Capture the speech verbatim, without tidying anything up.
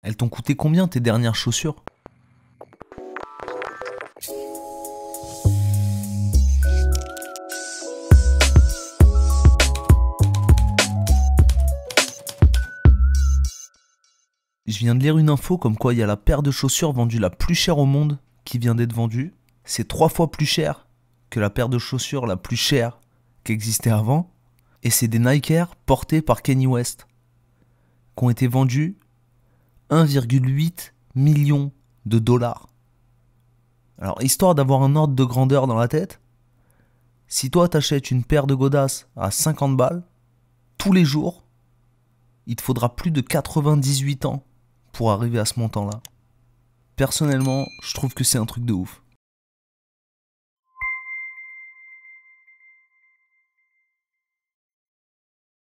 Elles t'ont coûté combien tes dernières chaussures? Je viens de lire une info comme quoi il y a la paire de chaussures vendue la plus chère au monde qui vient d'être vendue. C'est trois fois plus cher que la paire de chaussures la plus chère qui existait avant. Et c'est des Nike Air portés par Kanye West qui ont été vendus un virgule huit million de dollars. Alors, histoire d'avoir un ordre de grandeur dans la tête, si toi t'achètes une paire de godasses à cinquante balles, tous les jours, il te faudra plus de quatre-vingt-dix-huit ans pour arriver à ce montant-là. Personnellement, je trouve que c'est un truc de ouf.